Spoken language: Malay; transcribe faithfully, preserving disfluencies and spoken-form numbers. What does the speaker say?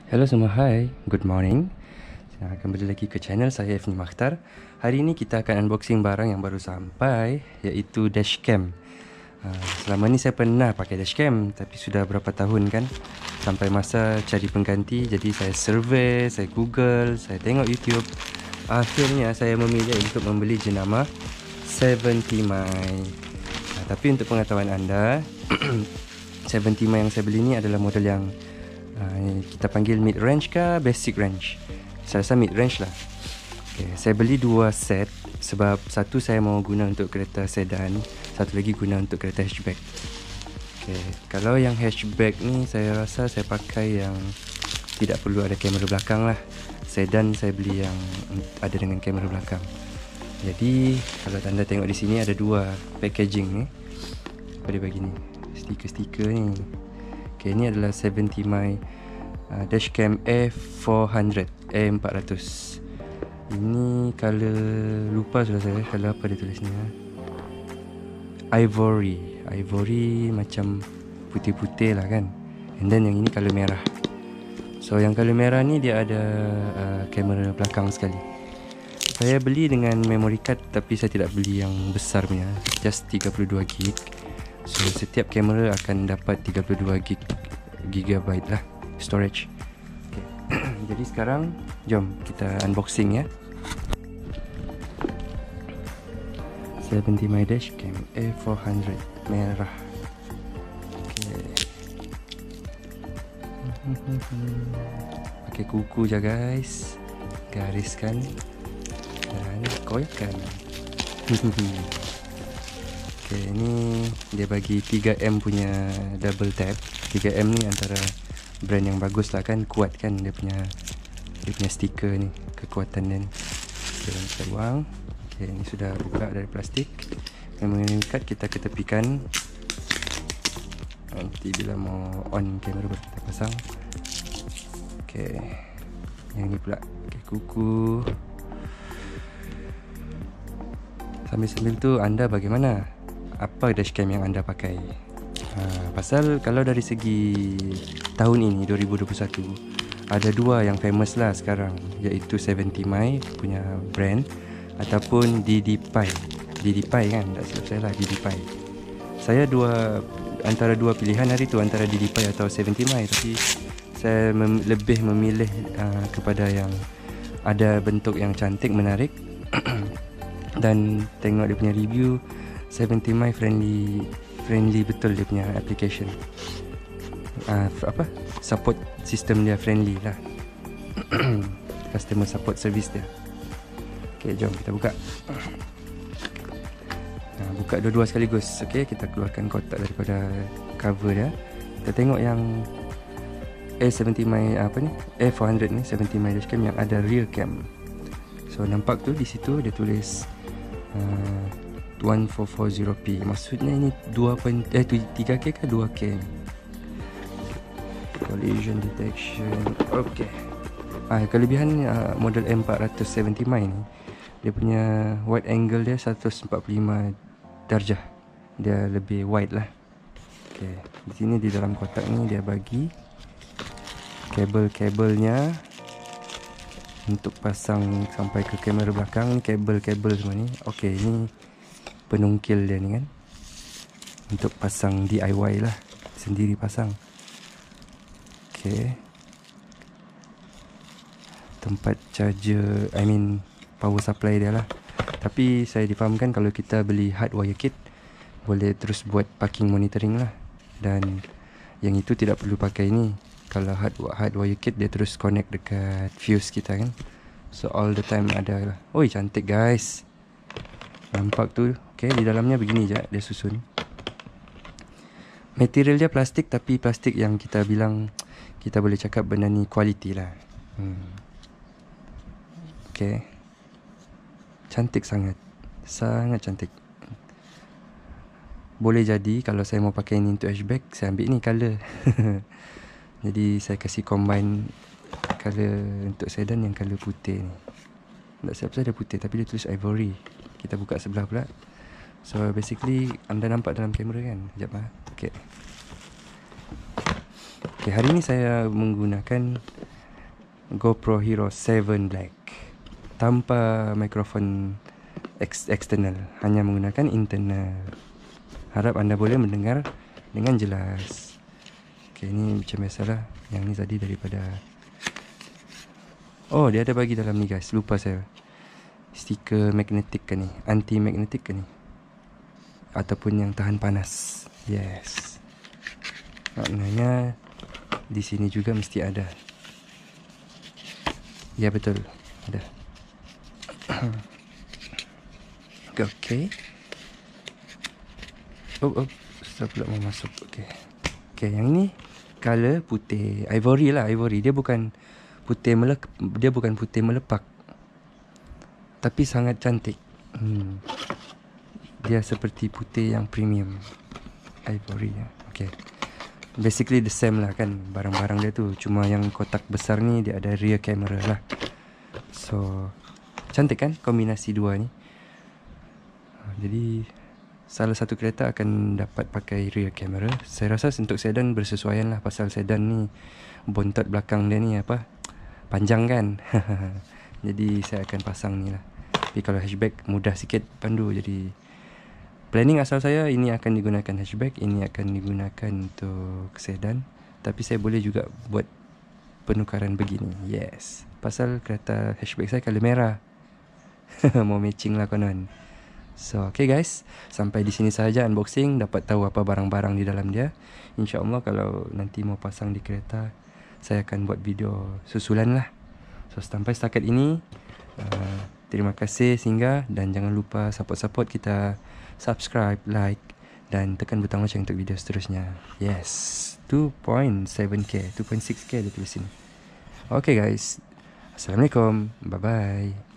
Hello semua, hai, good morning. Saya kembali lagi ke channel saya, Ifni Makhtar. Hari ini kita akan unboxing barang yang baru sampai, iaitu dashcam. uh, Selama ni saya pernah pakai dashcam, tapi sudah berapa tahun kan, sampai masa cari pengganti. Jadi saya survey, saya google, saya tengok YouTube. Akhirnya saya memilih untuk membeli jenama tujuh puluh mai. uh, Tapi untuk pengetahuan anda, tujuh puluh mai yang saya beli ni adalah model yang Uh, kita panggil mid range ke basic range. Saya rasa mid range lah. Okay, saya beli dua set sebab satu saya mau guna untuk kereta sedan, satu lagi guna untuk kereta hatchback. Okay, kalau yang hatchback ni saya rasa saya pakai yang tidak perlu ada kamera belakang lah. Sedan saya beli yang ada dengan kamera belakang. Jadi kalau anda tengok di sini ada dua packaging ni. Apa dia bagi ni? Stiker-stiker ni. Okay, ini adalah tujuh puluh mai uh, dashcam A empat ratus, A empat ratus. Ini color, lupa sudah saya color apa dia tulis ni, ha? Ivory. Ivory macam putih-putih lah kan. And then yang ini color merah. So yang color merah ni dia ada uh, kamera belakang sekali. Saya beli dengan memory card, tapi saya tidak beli yang besar punya, just tiga puluh dua gig. So setiap kamera akan dapat tiga puluh dua gig gigabyte lah storage. Okay. Jadi sekarang jom kita unboxing ya. tujuh puluh mai dashcam A empat ratus merah. Okay. Pakai kuku je guys, gariskan dan koyakkan. Okay, ni dia bagi tiga M punya double tap. tiga M ni antara brand yang bagus lah kan, kuat kan dia punya dia punya stiker ni, kekuatan dia ni. Okay, kita buang. Okay, ni sudah buka dari plastik. Memory card kita ketepikan. Nanti bila mau on kamera baru kita pasang. Okay, yang ni pula okay, kuku. Sambil-sambil tu anda bagaimana? Apa dashcam yang anda pakai? Ha, pasal kalau dari segi tahun ini dua ribu dua puluh satu, ada dua yang famous lah sekarang, iaitu tujuh puluh mai punya brand ataupun D D Pi. D D Pi kan, tak silap saya lah, D D Pi. Saya dua antara dua pilihan hari tu, antara D D Pi atau tujuh puluh mai, tapi saya mem lebih memilih uh, kepada yang ada bentuk yang cantik, menarik. Dan tengok dia punya review, tujuh puluh mai friendly friendly betul dia punya application. Uh, apa? Support system dia friendly lah. Customer support service dia. Okay, jom kita buka. Nah, buka dua-dua sekaligus. Okay, kita keluarkan kotak daripada cover dia. Kita tengok yang A tujuh puluh mai apa ni? A empat ratus ni, tujuh puluh mai dashcam yang ada rear cam. So nampak tu di situ dia tulis uh, fourteen forty p. Maksudnya ini dua eh tiga K ke dua K? Collision detection. Okey. Ah, kelebihan uh, model A empat ratus tujuh puluh mai ni, dia punya wide angle dia seratus empat puluh lima darjah. Dia lebih wide lah. Okey. Di sini di dalam kotak ni dia bagi kabel-kabelnya untuk pasang sampai ke kamera belakang. Ni kabel-kabel semua ni. Okey, ni penungkil dia ni kan, untuk pasang D I Y lah, sendiri pasang. Okay, tempat charger, I mean power supply dia lah. Tapi saya difahamkan kalau kita beli hardwire kit, boleh terus buat parking monitoring lah. Dan yang itu tidak perlu pakai ni. Kalau hard hardwire kit, dia terus connect dekat fuse kita kan. So all the time ada lah. Oi, cantik guys, nampak tu. Okay, di dalamnya begini je dia susun. Material dia plastik, tapi plastik yang kita bilang, kita boleh cakap benda ni quality lah. hmm. Okay, cantik sangat, sangat cantik. Boleh jadi kalau saya mau pakai ni untuk hatchback, saya ambil ni color. Jadi saya kasih combine color untuk sedan yang color putih ni. Tak siap saya ada putih, tapi dia tulis ivory. Kita buka sebelah pula. So basically anda nampak dalam kamera kan? Sekejap lah. Okay. Okay, hari ni saya menggunakan GoPro Hero tujuh Black tanpa mikrofon ex- eksternal, hanya menggunakan internal. Harap anda boleh mendengar dengan jelas. Okay, ini macam biasalah. Yang ni tadi daripada, oh dia ada bagi dalam ni guys, lupa saya. Stiker magnetik ke ni, anti magnetik ke ni, ataupun yang tahan panas. Yes, maknanya di sini juga mesti ada. Ya betul, ada. Okay. Oh, oh, saya pula mau masuk. Okay. Okay, yang ni color putih ivory lah, ivory. Dia bukan putih melek, dia bukan putih melepak, tapi sangat cantik. Hmm. Dia seperti putih yang premium, ivory. Okay. Basically the same lah kan, barang-barang dia tu. Cuma yang kotak besar ni dia ada rear camera lah. So cantik kan kombinasi dua ni. Jadi salah satu kereta akan dapat pakai rear camera. Saya rasa untuk sedan bersesuaian lah, pasal sedan ni bontot belakang dia ni apa, panjang kan. Jadi saya akan pasang ni lah. Tapi kalau hatchback mudah sikit pandu. Jadi planning asal saya ini akan digunakan hatchback, ini akan digunakan untuk sedan. Tapi saya boleh juga buat penukaran begini. Yes, pasal kereta hatchback saya color merah. Mau matching lah konon. So okay guys, sampai di sini sahaja unboxing. Dapat tahu apa barang-barang di dalam dia. InsyaAllah kalau nanti mau pasang di kereta, saya akan buat video susulan lah. So sampai setakat ini, uh, terima kasih singgah. Dan jangan lupa support-support kita, subscribe, like dan tekan butang lonceng untuk video seterusnya. Yes, two point seven K, two point six K dia tulis sini. Okay guys, Assalamualaikum, bye bye.